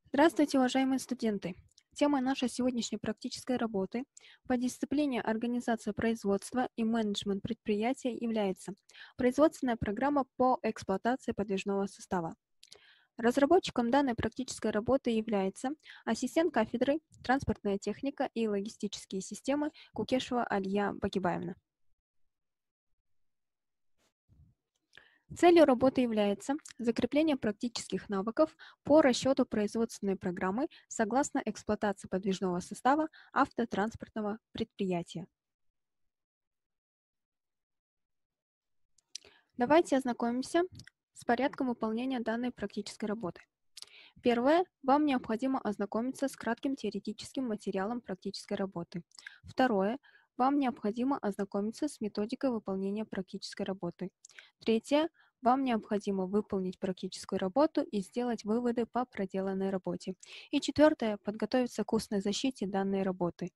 Здравствуйте, уважаемые студенты! Тема нашей сегодняшней практической работы по дисциплине организация производства и менеджмент предприятия является производственная программа по эксплуатации подвижного состава. Разработчиком данной практической работы является ассистент кафедры «Транспортная техника и логистические системы» Кукешева Алия Багибаевна. Целью работы является закрепление практических навыков по расчету производственной программы согласно эксплуатации подвижного состава автотранспортного предприятия. Давайте ознакомимся с порядком выполнения данной практической работы. Первое. Вам необходимо ознакомиться с кратким теоретическим материалом практической работы. Второе. Вам необходимо ознакомиться с методикой выполнения практической работы. Третье. Вам необходимо выполнить практическую работу и сделать выводы по проделанной работе. И четвертое. Подготовиться к устной защите данной работы.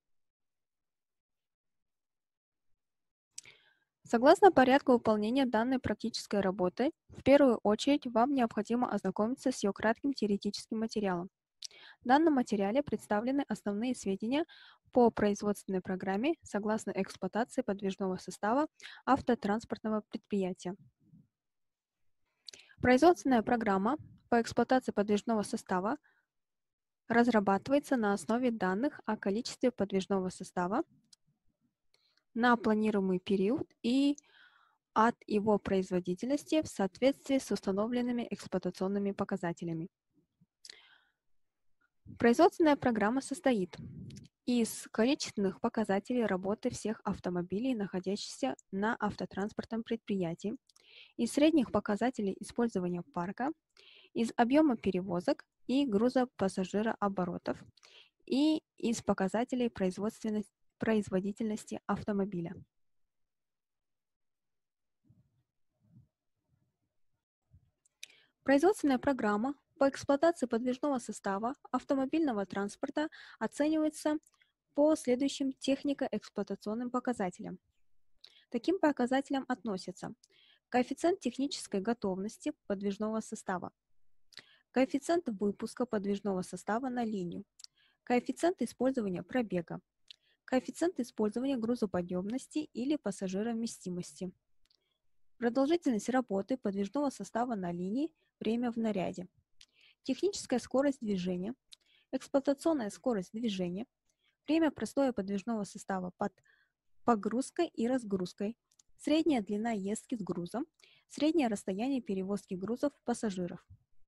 Согласно порядку выполнения данной практической работы, в первую очередь вам необходимо ознакомиться с ее кратким теоретическим материалом. В данном материале представлены основные сведения по производственной программе согласно эксплуатации подвижного состава автотранспортного предприятия. Производственная программа по эксплуатации подвижного состава разрабатывается на основе данных о количестве подвижного состава на планируемый период и от его производительности в соответствии с установленными эксплуатационными показателями. Производственная программа состоит из количественных показателей работы всех автомобилей, находящихся на автотранспортном предприятии, из средних показателей использования парка, из объема перевозок и грузопассажирооборотов и из показателей производительности автомобиля. Производственная программа по эксплуатации подвижного состава автомобильного транспорта оценивается по следующим технико-эксплуатационным показателям. Таким показателям относятся коэффициент технической готовности подвижного состава, коэффициент выпуска подвижного состава на линию, коэффициент использования пробега, коэффициент использования грузоподъемности или пассажировместимости, продолжительность работы подвижного состава на линии, время в наряде, техническая скорость движения, эксплуатационная скорость движения, время простоя подвижного состава под погрузкой и разгрузкой, средняя длина ездки с грузом, среднее расстояние перевозки грузов пассажиров.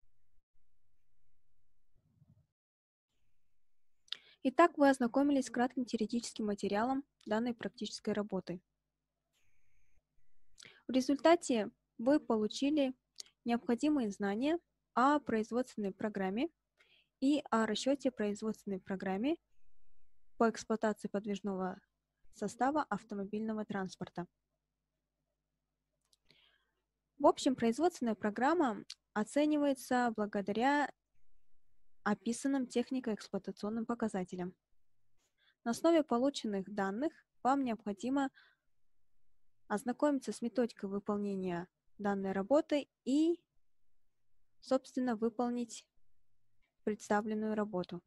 Итак, вы ознакомились с кратким теоретическим материалом данной практической работы. В результате вы получили необходимые знания о производственной программе и о расчете производственной программе по эксплуатации подвижного состава автомобильного транспорта. В общем, производственная программа оценивается благодаря описанным технико-эксплуатационным показателям. На основе полученных данных вам необходимо ознакомиться с методикой выполнения данной работы и, собственно, выполнить представленную работу.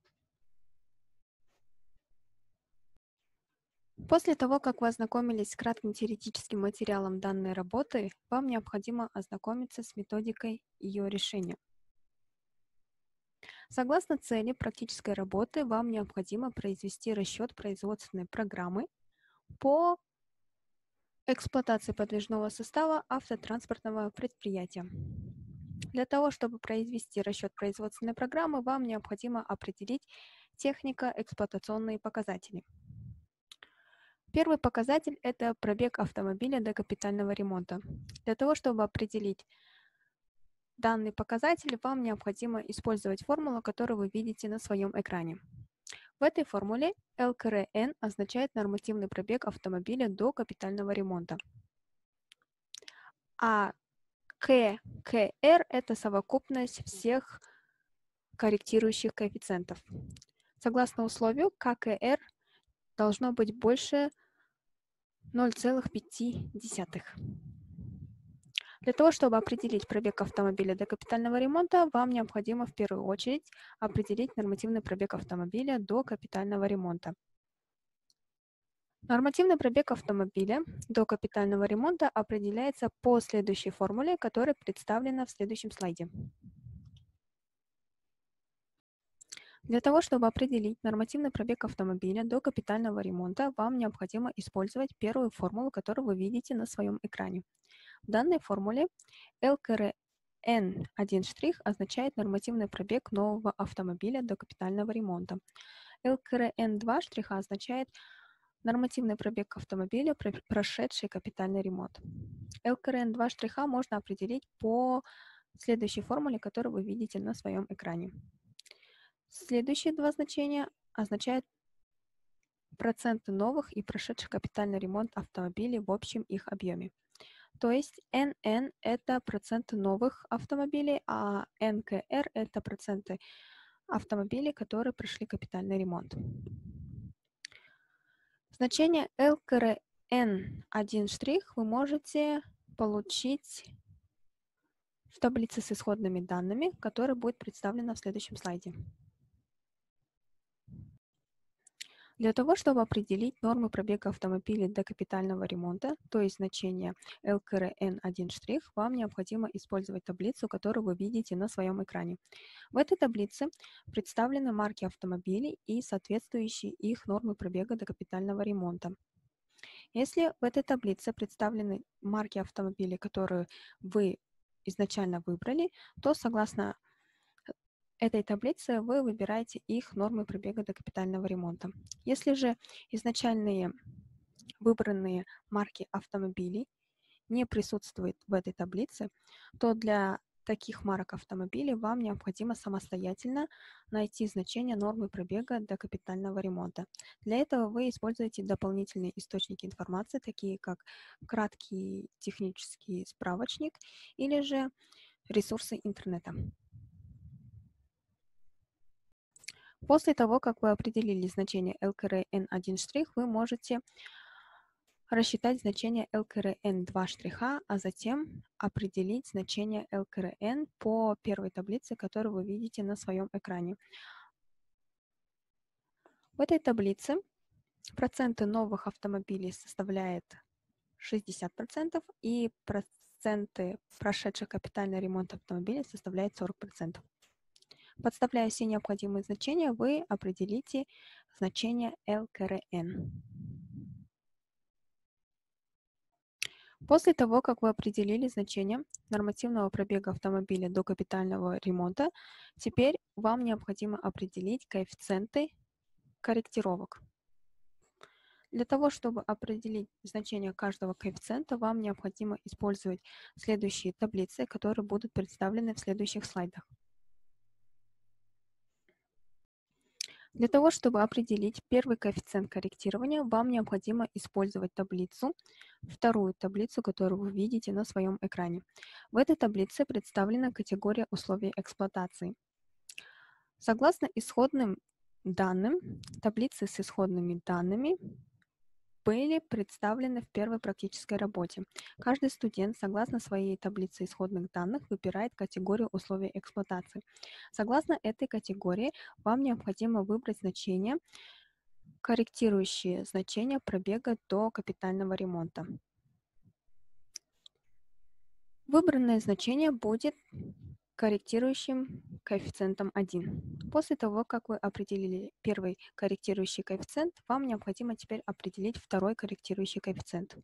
После того, как вы ознакомились с кратким теоретическим материалом данной работы, вам необходимо ознакомиться с методикой ее решения. Согласно цели практической работы, вам необходимо произвести расчет производственной программы по эксплуатации подвижного состава автотранспортного предприятия. Для того, чтобы произвести расчет производственной программы, вам необходимо определить технико-эксплуатационные показатели. Первый показатель – это пробег автомобиля до капитального ремонта. Для того, чтобы определить данный показатель, вам необходимо использовать формулу, которую вы видите на своем экране. В этой формуле ЛКРН означает нормативный пробег автомобиля до капитального ремонта, а ККР – это совокупность всех корректирующих коэффициентов. Согласно условию, ККР должно быть больше 0,5. Для того, чтобы определить пробег автомобиля до капитального ремонта, вам необходимо в первую очередь определить нормативный пробег автомобиля до капитального ремонта. Нормативный пробег автомобиля до капитального ремонта определяется по следующей формуле, которая представлена в следующем слайде. Для того, чтобы определить нормативный пробег автомобиля до капитального ремонта, вам необходимо использовать первую формулу, которую вы видите на своем экране. В данной формуле ЛКРН1' означает нормативный пробег нового автомобиля до капитального ремонта. ЛКРН2' означает нормативный пробег автомобиля, прошедший капитальный ремонт. ЛКРН2' можно определить по следующей формуле, которую вы видите на своем экране. Следующие два значения означают проценты новых и прошедших капитальный ремонт автомобилей в общем их объеме. То есть NN – это проценты новых автомобилей, а НКР – это проценты автомобилей, которые прошли капитальный ремонт. Значение ЛКРН1' вы можете получить в таблице с исходными данными, которая будет представлена в следующем слайде. Для того, чтобы определить нормы пробега автомобиля до капитального ремонта, то есть значение ЛКРН1', вам необходимо использовать таблицу, которую вы видите на своем экране. В этой таблице представлены марки автомобилей и соответствующие их нормы пробега до капитального ремонта. Если в этой таблице представлены марки автомобилей, которые вы изначально выбрали, то согласно этой таблице вы выбираете их нормы пробега до капитального ремонта. Если же изначальные выбранные марки автомобилей не присутствуют в этой таблице, то для таких марок автомобилей вам необходимо самостоятельно найти значение нормы пробега до капитального ремонта. Для этого вы используете дополнительные источники информации, такие как краткий технический справочник или же ресурсы интернета. После того, как вы определили значение ЛКРН1', вы можете рассчитать значение ЛКРН2', а затем определить значение ЛКРН по первой таблице, которую вы видите на своем экране. В этой таблице проценты новых автомобилей составляет 60%, и проценты прошедших капитальный ремонт автомобилей составляет 40%. Подставляя все необходимые значения, вы определите значение ЛКРН. После того, как вы определили значение нормативного пробега автомобиля до капитального ремонта, теперь вам необходимо определить коэффициенты корректировок. Для того, чтобы определить значение каждого коэффициента, вам необходимо использовать следующие таблицы, которые будут представлены в следующих слайдах. Для того, чтобы определить первый коэффициент корректирования, вам необходимо использовать таблицу, вторую таблицу, которую вы видите на своем экране. В этой таблице представлена категория условий эксплуатации. Согласно исходным данным, таблицы с исходными данными были представлены в первой практической работе. Каждый студент, согласно своей таблице исходных данных, выбирает категорию условий эксплуатации. Согласно этой категории, вам необходимо выбрать значение, корректирующие значения пробега до капитального ремонта. Выбранное значение будет корректирующим коэффициентом 1. После того, как вы определили первый корректирующий коэффициент, вам необходимо теперь определить второй корректирующий коэффициент.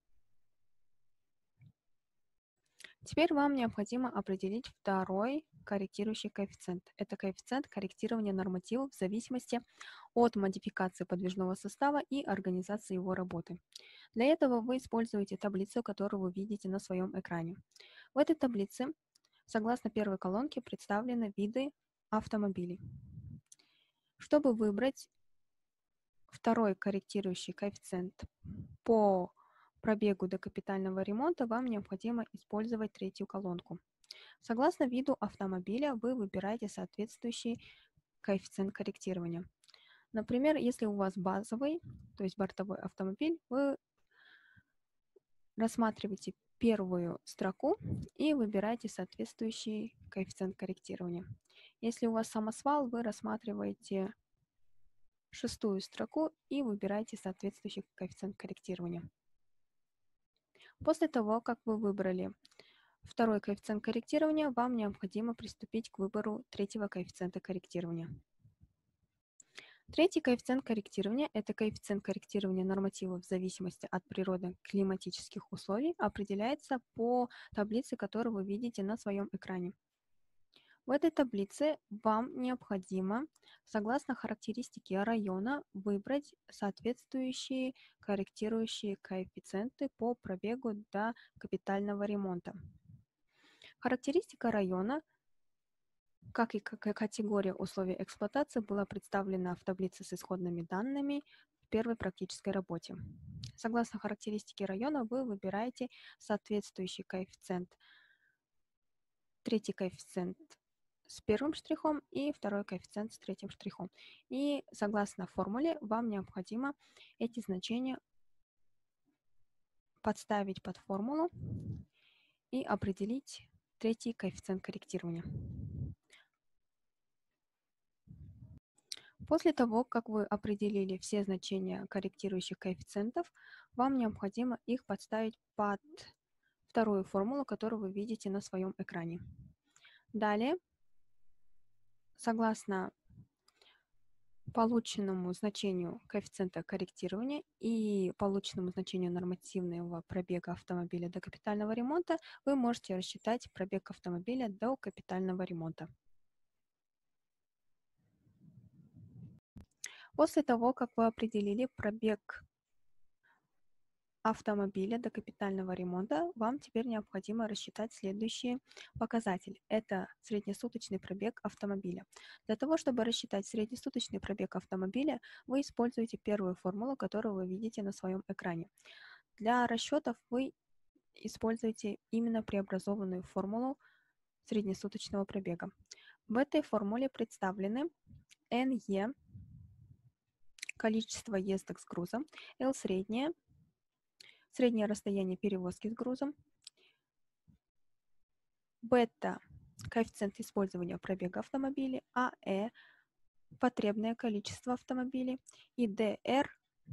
Теперь вам необходимо определить второй корректирующий коэффициент. Это коэффициент корректирования нормативов в зависимости от модификации подвижного состава и организации его работы. Для этого вы используете таблицу, которую вы видите на своем экране. В этой таблице, согласно первой колонке, представлены виды автомобилей. Чтобы выбрать второй корректирующий коэффициент по пробегу до капитального ремонта, вам необходимо использовать третью колонку. Согласно виду автомобиля, вы выбираете соответствующий коэффициент корректирования. Например, если у вас базовый, то есть бортовой автомобиль, вы рассматриваете первую строку и выбираете соответствующий коэффициент корректирования. Если у вас самосвал, вы рассматриваете шестую строку и выбираете соответствующий коэффициент корректирования. После того, как вы выбрали второй коэффициент корректирования, вам необходимо приступить к выбору третьего коэффициента корректирования. Третий коэффициент корректирования – это коэффициент корректирования нормативов в зависимости от природно-климатических условий, определяется по таблице, которую вы видите на своем экране. В этой таблице вам необходимо, согласно характеристике района, выбрать соответствующие корректирующие коэффициенты по пробегу до капитального ремонта. Характеристика района, как и категория условий эксплуатации, была представлена в таблице с исходными данными в первой практической работе. Согласно характеристике района, вы выбираете соответствующий коэффициент, третий коэффициент с первым штрихом и второй коэффициент с третьим штрихом. И согласно формуле вам необходимо эти значения подставить под формулу и определить третий коэффициент корректирования. После того, как вы определили все значения корректирующих коэффициентов, вам необходимо их подставить под вторую формулу, которую вы видите на своем экране. Далее, согласно полученному значению коэффициента корректирования и полученному значению нормативного пробега автомобиля до капитального ремонта, вы можете рассчитать пробег автомобиля до капитального ремонта. После того, как вы определили пробег автомобиля до капитального ремонта, вам теперь необходимо рассчитать следующий показатель. Это среднесуточный пробег автомобиля. Для того, чтобы рассчитать среднесуточный пробег автомобиля, вы используете первую формулу, которую вы видите на своем экране. Для расчетов вы используете именно преобразованную формулу среднесуточного пробега. В этой формуле представлены NE, количество ездок с грузом, L среднее расстояние перевозки с грузом, бета – коэффициент использования пробега автомобиля, АЭ – потребное количество автомобилей и ДР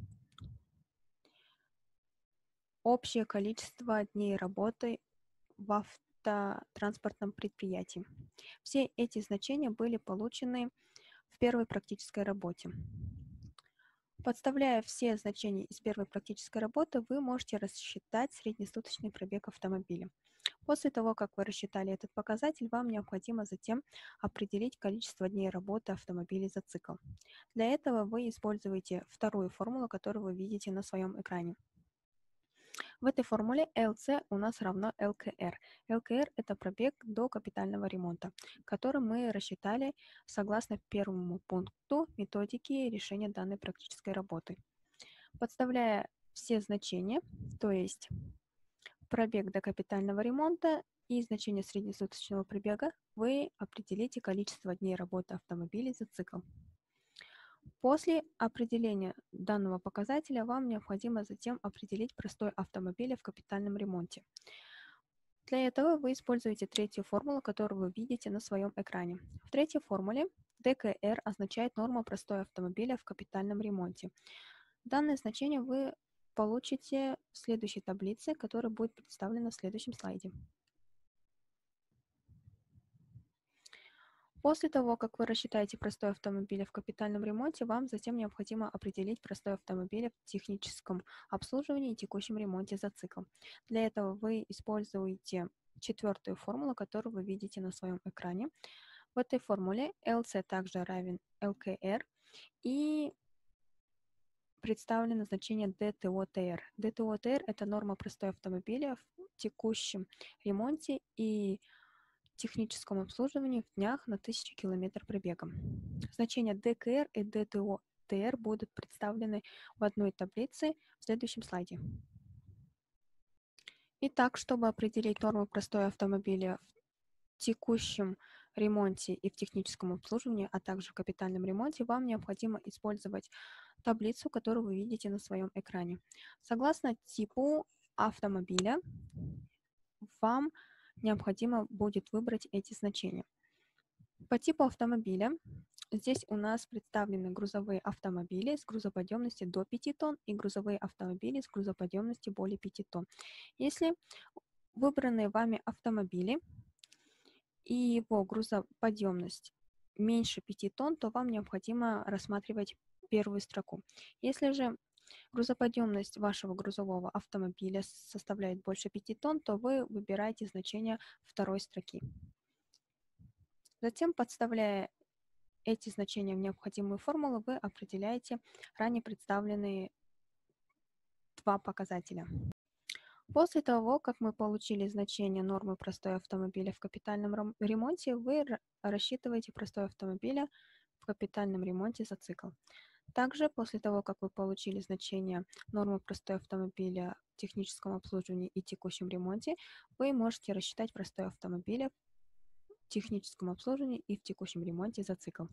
– общее количество дней работы в автотранспортном предприятии. Все эти значения были получены в первой практической работе. Подставляя все значения из первой практической работы, вы можете рассчитать среднесуточный пробег автомобиля. После того, как вы рассчитали этот показатель, вам необходимо затем определить количество дней работы автомобиля за цикл. Для этого вы используете вторую формулу, которую вы видите на своем экране. В этой формуле LC у нас равно LKR. LKR – это пробег до капитального ремонта, который мы рассчитали согласно первому пункту методики решения данной практической работы. Подставляя все значения, то есть пробег до капитального ремонта и значение среднесуточного пробега, вы определите количество дней работы автомобиля за цикл. После определения данного показателя вам необходимо затем определить простой автомобиля в капитальном ремонте. Для этого вы используете третью формулу, которую вы видите на своем экране. В третьей формуле ДКР означает норма простой автомобиля в капитальном ремонте. Данное значение вы получите в следующей таблице, которая будет представлена в следующем слайде. После того, как вы рассчитаете простой автомобиля в капитальном ремонте, вам затем необходимо определить простой автомобиля в техническом обслуживании и текущем ремонте за цикл. Для этого вы используете четвертую формулу, которую вы видите на своем экране. В этой формуле LC также равен LKR и представлено значение DTOTR. DTOTR – это норма простой автомобиля в текущем ремонте и техническом обслуживании в днях на 1000 км пробега. Значения ДКР и ДТОТР будут представлены в одной таблице в следующем слайде. Итак, чтобы определить норму простой автомобиля в текущем ремонте и в техническом обслуживании, а также в капитальном ремонте, вам необходимо использовать таблицу, которую вы видите на своем экране. Согласно типу автомобиля, вам необходимо будет выбрать эти значения. По типу автомобиля здесь у нас представлены грузовые автомобили с грузоподъемностью до 5 тонн и грузовые автомобили с грузоподъемностью более 5 тонн. Если выбранные вами автомобили и его грузоподъемность меньше 5 тонн, то вам необходимо рассматривать первую строку. Если же грузоподъемность вашего грузового автомобиля составляет больше 5 тонн, то вы выбираете значение второй строки. Затем, подставляя эти значения в необходимую формулу, вы определяете ранее представленные два показателя. После того, как мы получили значение нормы простоя автомобиля в капитальном ремонте, вы рассчитываете простой автомобиля в капитальном ремонте за цикл. Также, после того, как вы получили значение нормы простоя автомобиля в техническом обслуживании и текущем ремонте, вы можете рассчитать простой автомобиля в техническом обслуживании и в текущем ремонте за цикл.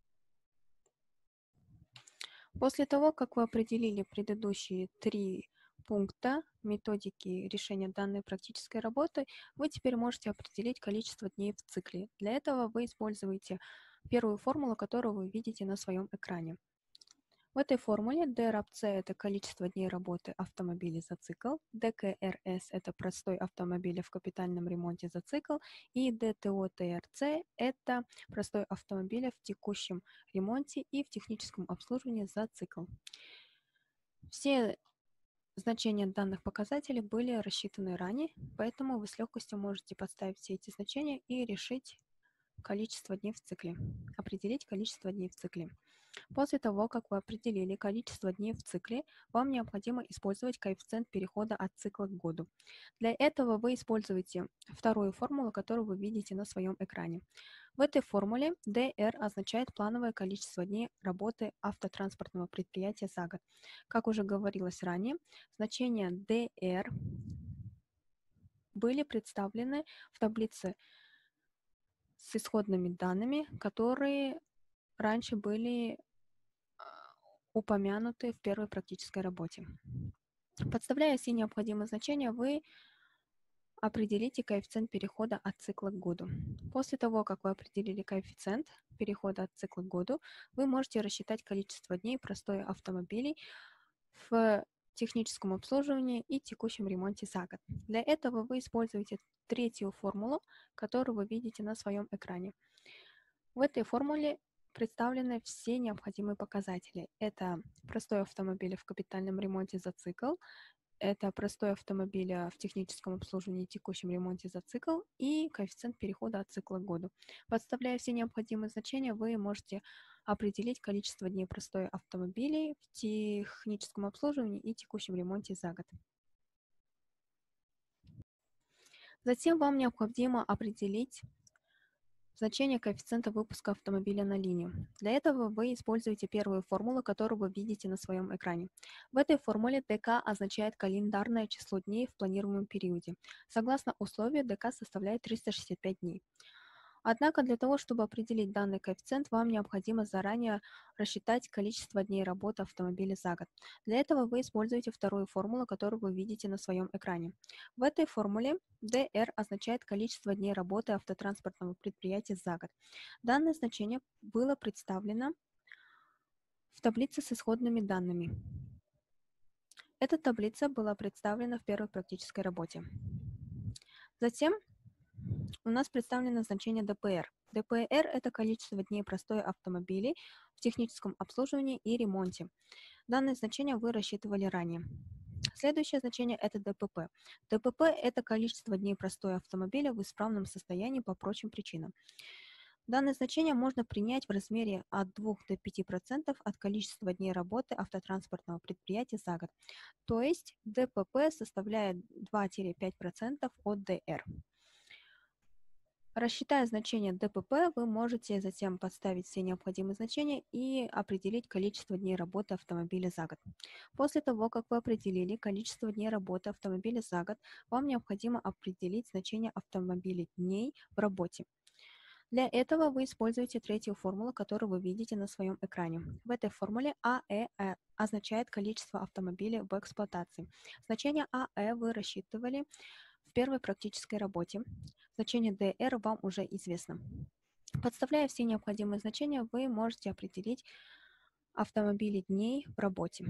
После того, как вы определили предыдущие три пункта методики решения данной практической работы, вы теперь можете определить количество дней в цикле. Для этого вы используете первую формулу, которую вы видите на своем экране. В этой формуле DRAP-C – это количество дней работы автомобиля за цикл, DKRS – это простой автомобиля в капитальном ремонте за цикл, и DTO-TRC – это простой автомобиля в текущем ремонте и в техническом обслуживании за цикл. Все значения данных показателей были рассчитаны ранее, поэтому вы с легкостью можете подставить все эти значения и решить количество дней в цикле, определить количество дней в цикле. После того, как вы определили количество дней в цикле, вам необходимо использовать коэффициент перехода от цикла к году. Для этого вы используете вторую формулу, которую вы видите на своем экране. В этой формуле DR означает плановое количество дней работы автотранспортного предприятия за год. Как уже говорилось ранее, значения DR были представлены в таблице с исходными данными, которые раньше были упомянуты в первой практической работе. Подставляя все необходимые значения, вы определите коэффициент перехода от цикла к году. После того, как вы определили коэффициент перехода от цикла к году, вы можете рассчитать количество дней простоя автомобилей в техническом обслуживании и текущем ремонте за год. Для этого вы используете третью формулу, которую вы видите на своем экране. В этой формуле представлены все необходимые показатели. Это простой автомобиль в капитальном ремонте за цикл, это простой автомобиль в техническом обслуживании и текущем ремонте за цикл и коэффициент перехода от цикла к году. Подставляя все необходимые значения, вы можете определить количество дней простоя автомобилей в техническом обслуживании и текущем ремонте за год. Затем вам необходимо определить значение коэффициента выпуска автомобиля на линию. Для этого вы используете первую формулу, которую вы видите на своем экране. В этой формуле ДК означает календарное число дней в планируемом периоде. Согласно условию, ДК составляет 365 дней. Однако для того, чтобы определить данный коэффициент, вам необходимо заранее рассчитать количество дней работы автомобиля за год. Для этого вы используете вторую формулу, которую вы видите на своем экране. В этой формуле DR означает количество дней работы автотранспортного предприятия за год. Данное значение было представлено в таблице с исходными данными. Эта таблица была представлена в первой практической работе. Затем у нас представлено значение ДПР. ДПР – это количество дней простоя автомобилей в техническом обслуживании и ремонте. Данное значение вы рассчитывали ранее. Следующее значение – это ДПП. ДПП – это количество дней простоя автомобиля в исправном состоянии по прочим причинам. Данное значение можно принять в размере от 2 до 5% от количества дней работы автотранспортного предприятия за год. То есть ДПП составляет 2-5% от ДР. Рассчитая значение ДПП, вы можете затем подставить все необходимые значения и определить количество дней работы автомобиля за год. После того, как вы определили количество дней работы автомобиля за год, вам необходимо определить значение автомобиля дней в работе. Для этого вы используете третью формулу, которую вы видите на своем экране. В этой формуле АЭ означает количество автомобилей в эксплуатации. Значение АЭ вы рассчитывали в первой практической работе. Значение dr вам уже известно. Подставляя все необходимые значения, вы можете определить автомобили дней в работе.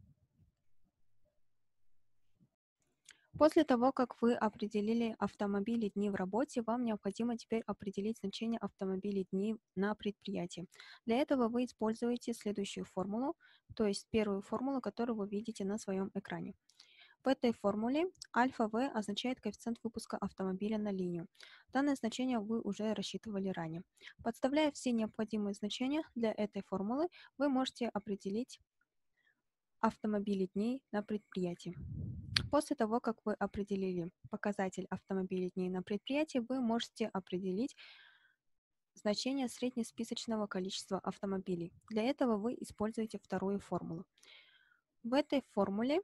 После того, как вы определили автомобили дни в работе, вам необходимо теперь определить значение автомобилей дней на предприятии. Для этого вы используете следующую формулу, то есть первую формулу, которую вы видите на своем экране. В этой формуле альфа-В означает коэффициент выпуска автомобиля на линию. Данное значение вы уже рассчитывали ранее. Подставляя все необходимые значения для этой формулы, вы можете определить автомобили дней на предприятии. После того, как вы определили показатель автомобилей дней на предприятии, вы можете определить значение среднесписочного количества автомобилей. Для этого вы используете вторую формулу. В этой формуле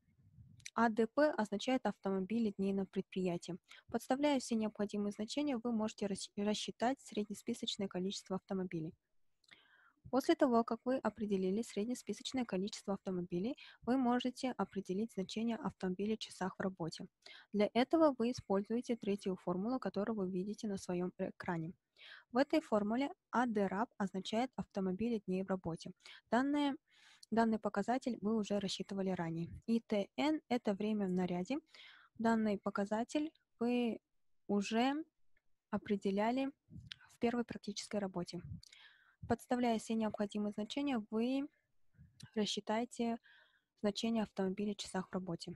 АДП означает автомобили дней на предприятии. Подставляя все необходимые значения, вы можете рассчитать среднесписочное количество автомобилей. После того, как вы определили среднесписочное количество автомобилей, вы можете определить значение автомобилей в часах в работе. Для этого вы используете третью формулу, которую вы видите на своем экране. В этой формуле АДРАП означает автомобили дней в работе. Данный показатель вы уже рассчитывали ранее. И ТН – это время в наряде. Данный показатель вы уже определяли в первой практической работе. Подставляя все необходимые значения, вы рассчитаете значение автомобиля в часах в работе.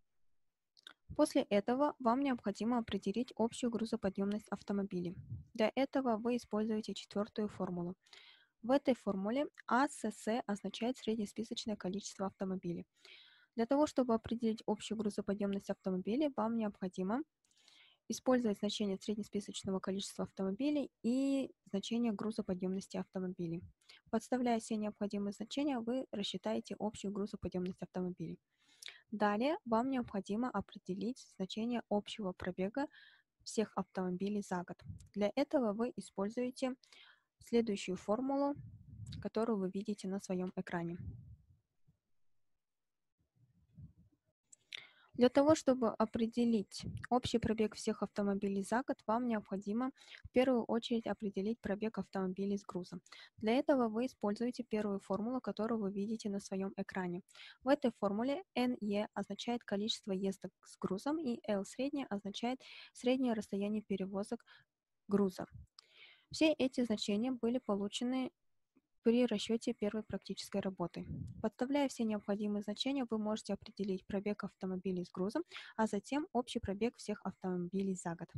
После этого вам необходимо определить общую грузоподъемность автомобилей. Для этого вы используете четвертую формулу. В этой формуле АСС означает среднесписочное количество автомобилей. Для того, чтобы определить общую грузоподъемность автомобилей, вам необходимо использовать значение среднесписочного количества автомобилей и значение грузоподъемности автомобилей. Подставляя все необходимые значения, вы рассчитаете общую грузоподъемность автомобилей. Далее вам необходимо определить значение общего пробега всех автомобилей за год. Для этого вы используете следующую формулу, которую вы видите на своем экране. Для того, чтобы определить общий пробег всех автомобилей за год, вам необходимо в первую очередь определить пробег автомобилей с грузом. Для этого вы используете первую формулу, которую вы видите на своем экране. В этой формуле NE означает количество ездок с грузом, и L среднее означает среднее расстояние перевозок груза. Все эти значения были получены при расчете первой практической работы. Подставляя все необходимые значения, вы можете определить пробег автомобилей с грузом, а затем общий пробег всех автомобилей за год.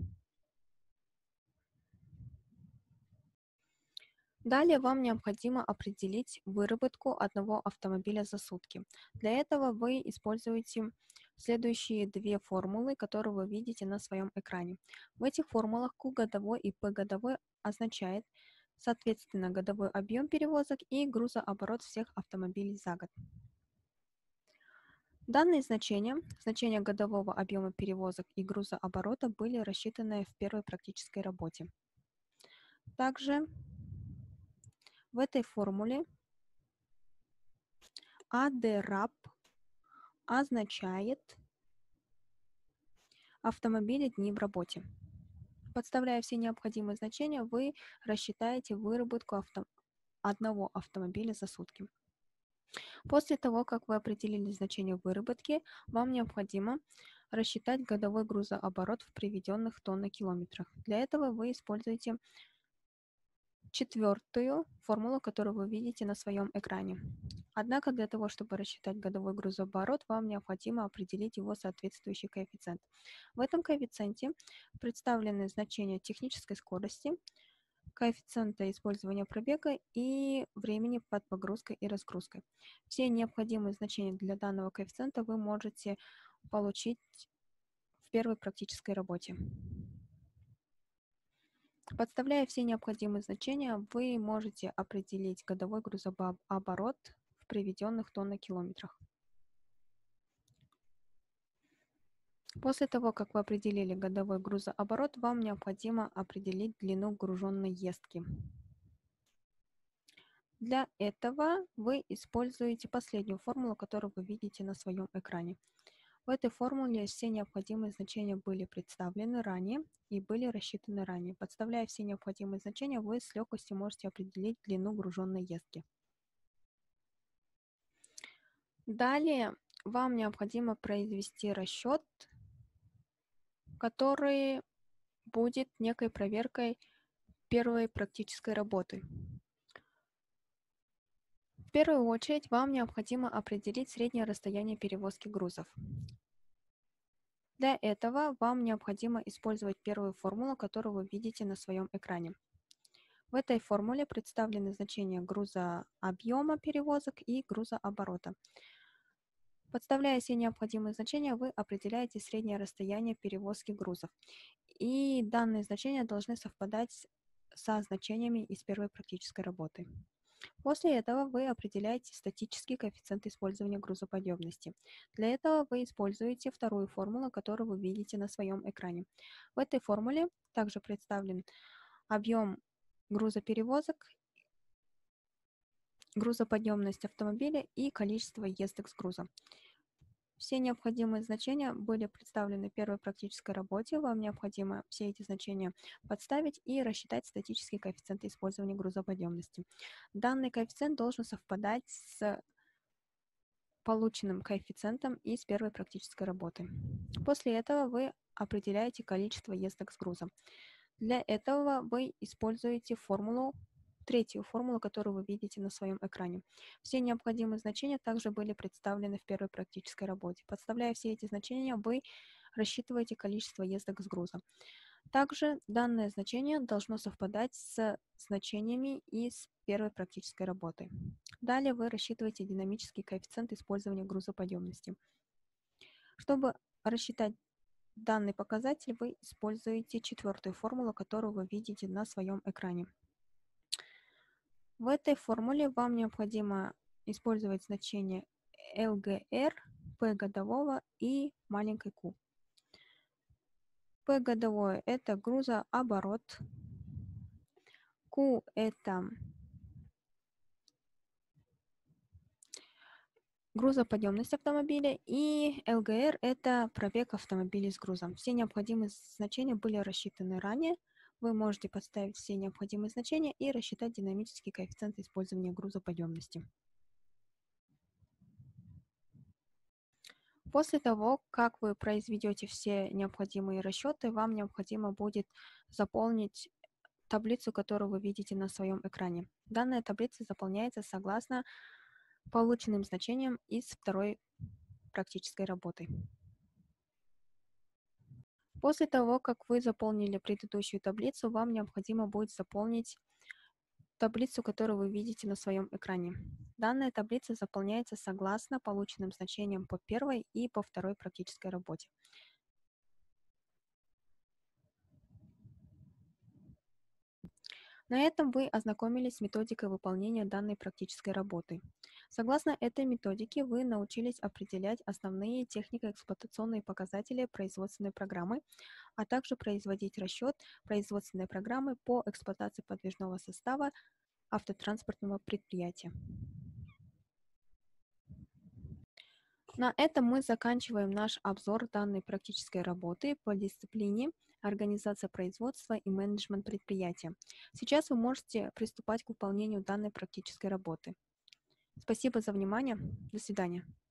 Далее вам необходимо определить выработку одного автомобиля за сутки. Для этого вы используете следующие две формулы, которые вы видите на своем экране. В этих формулах Q годовой и P годовой означает соответственно годовой объем перевозок и грузооборот всех автомобилей за год. Данные значения годового объема перевозок и грузооборота были рассчитаны в первой практической работе. Также в этой формуле АДРАП означает автомобили дни в работе. Подставляя все необходимые значения, вы рассчитаете выработку одного автомобиля за сутки. После того, как вы определили значение выработки, вам необходимо рассчитать годовой грузооборот в приведенных тоннах-километрах. Для этого вы используете четвертую формулу, которую вы видите на своем экране. Однако для того, чтобы рассчитать годовой грузооборот, вам необходимо определить его соответствующий коэффициент. В этом коэффициенте представлены значения технической скорости, коэффициента использования пробега и времени под погрузкой и разгрузкой. Все необходимые значения для данного коэффициента вы можете получить в первой практической работе. Подставляя все необходимые значения, вы можете определить годовой грузооборот в приведенных тоннах-километрах. После того, как вы определили годовой грузооборот, вам необходимо определить длину груженной ездки. Для этого вы используете последнюю формулу, которую вы видите на своем экране. В этой формуле все необходимые значения были представлены ранее и были рассчитаны ранее. Подставляя все необходимые значения, вы с легкостью можете определить длину груженной ездки. Далее вам необходимо произвести расчет, который будет некой проверкой первой практической работы. В первую очередь вам необходимо определить среднее расстояние перевозки грузов. Для этого вам необходимо использовать первую формулу, которую вы видите на своем экране. В этой формуле представлены значения грузообъема перевозок и грузооборота. Подставляя все необходимые значения, вы определяете среднее расстояние перевозки грузов. И данные значения должны совпадать со значениями из первой практической работы. После этого вы определяете статический коэффициент использования грузоподъемности. Для этого вы используете вторую формулу, которую вы видите на своем экране. В этой формуле также представлен объем грузоперевозок, грузоподъемность автомобиля и количество ездок с грузом. Все необходимые значения были представлены в первой практической работе. Вам необходимо все эти значения подставить и рассчитать статический коэффициент использования грузоподъемности. Данный коэффициент должен совпадать с полученным коэффициентом из первой практической работы. После этого вы определяете количество ездок с грузом. Для этого вы используете третью формулу, которую вы видите на своем экране. Все необходимые значения также были представлены в первой практической работе. Подставляя все эти значения, вы рассчитываете количество ездок с грузом. Также данное значение должно совпадать с значениями из первой практической работы. Далее вы рассчитываете динамический коэффициент использования грузоподъемности. Чтобы рассчитать данный показатель, вы используете четвертую формулу, которую вы видите на своем экране. В этой формуле вам необходимо использовать значение ЛГР, P годового и маленькой Q. P годовое – это грузооборот, Q – это грузоподъемность автомобиля, и ЛГР – это пробег автомобиля с грузом. Все необходимые значения были рассчитаны ранее. Вы можете подставить все необходимые значения и рассчитать динамический коэффициент использования грузоподъемности. После того, как вы произведете все необходимые расчеты, вам необходимо будет заполнить таблицу, которую вы видите на своем экране. Данная таблица заполняется согласно полученным значениям из второй практической работы. После того, как вы заполнили предыдущую таблицу, вам необходимо будет заполнить таблицу, которую вы видите на своем экране. Данная таблица заполняется согласно полученным значениям по первой и по второй практической работе. На этом вы ознакомились с методикой выполнения данной практической работы. Согласно этой методике вы научились определять основные технико-эксплуатационные показатели производственной программы, а также производить расчет производственной программы по эксплуатации подвижного состава автотранспортного предприятия. На этом мы заканчиваем наш обзор данной практической работы по дисциплине организация производства и менеджмент предприятия. Сейчас вы можете приступать к выполнению данной практической работы. Спасибо за внимание. До свидания.